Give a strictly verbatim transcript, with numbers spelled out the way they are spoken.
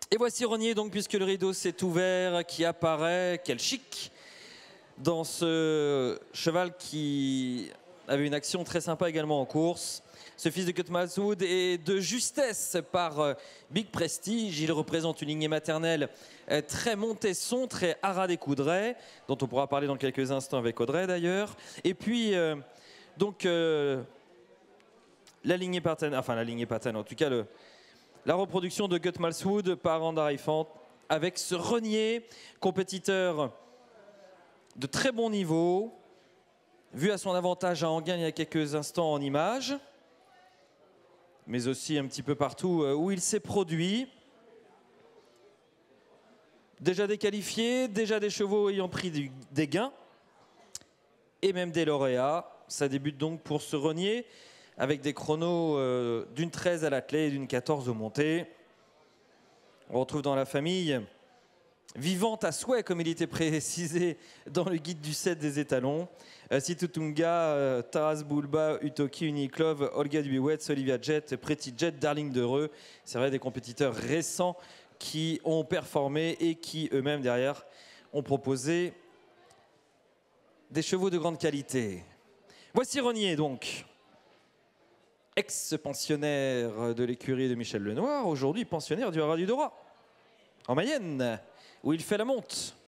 Et voici Rognier, donc, puisque le rideau s'est ouvert, qui apparaît, quel chic, dans ce cheval qui avait une action très sympa également en course. Ce fils de Cutmalswood est de justesse par Big Prestige. Il représente une lignée maternelle très Montesson, très Haras des Coudray, dont on pourra parler dans quelques instants avec Audrey d'ailleurs. Et puis, euh, donc, euh, la lignée paterne, enfin la lignée paterne, en tout cas le, la reproduction de Cutmalswood par Andariefant avec ce Rognier, compétiteur de très bon niveau, vu à son avantage à Enghien il y a quelques instants en images, mais aussi un petit peu partout où il s'est produit. Déjà des qualifiés, déjà des chevaux ayant pris du, des gains, et même des lauréats. Ça débute donc pour ce Rognier, avec des chronos euh, d'une treize à la clé et d'une quatorze au monté. On retrouve dans la famille vivante à souhait, comme il était précisé dans le guide du set des étalons. Euh, Situtunga, euh, Taras Bulba, Utoki, Uniklov, Olga Dubiwetz, Olivia Jet, Pretty Jet, Darling Dereux. C'est vrai, des compétiteurs récents qui ont performé et qui eux-mêmes derrière ont proposé des chevaux de grande qualité. Voici Rognier donc, ex-pensionnaire de l'écurie de Michel Lenoir, aujourd'hui pensionnaire du Haras du Dorat, en Mayenne, où il fait la monte.